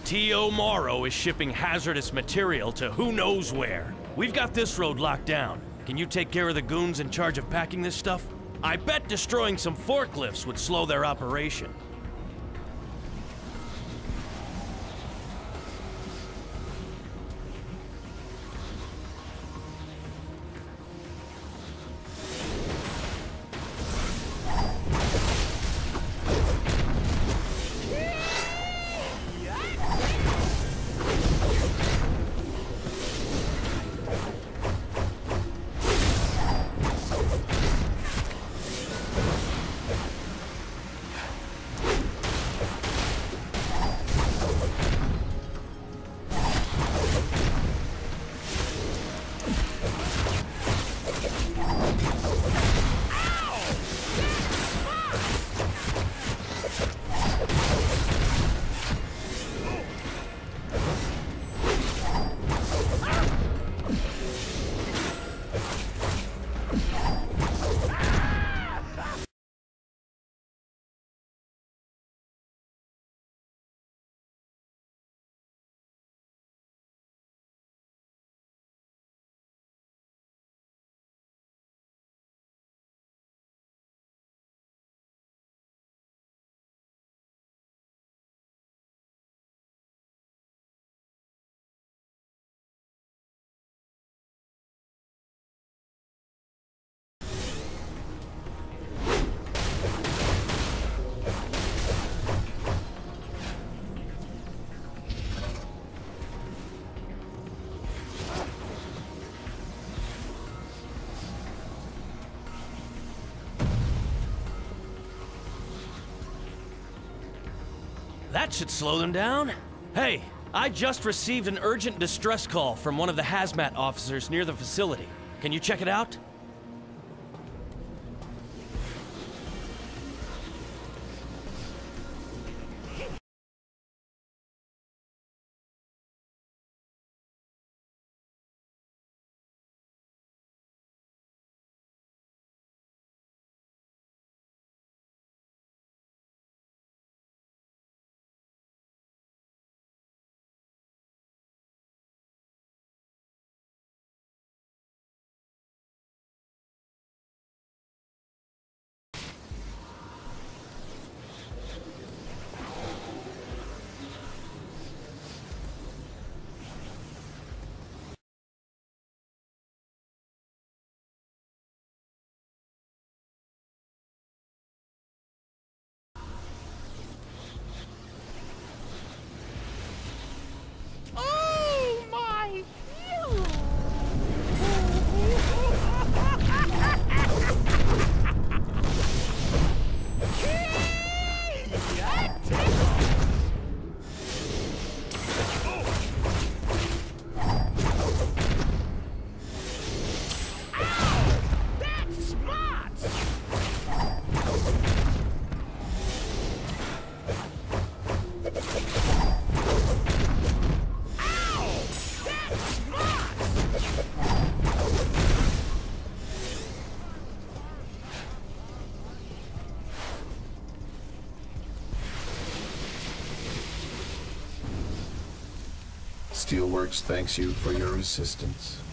T.O. Morrow is shipping hazardous material to who knows where. We've got this road locked down. Can you take care of the goons in charge of packing this stuff? I bet destroying some forklifts would slow their operation. That should slow them down. Hey, I just received an urgent distress call from one of the hazmat officers near the facility. Can you check it out? Steelworks thanks you for your assistance.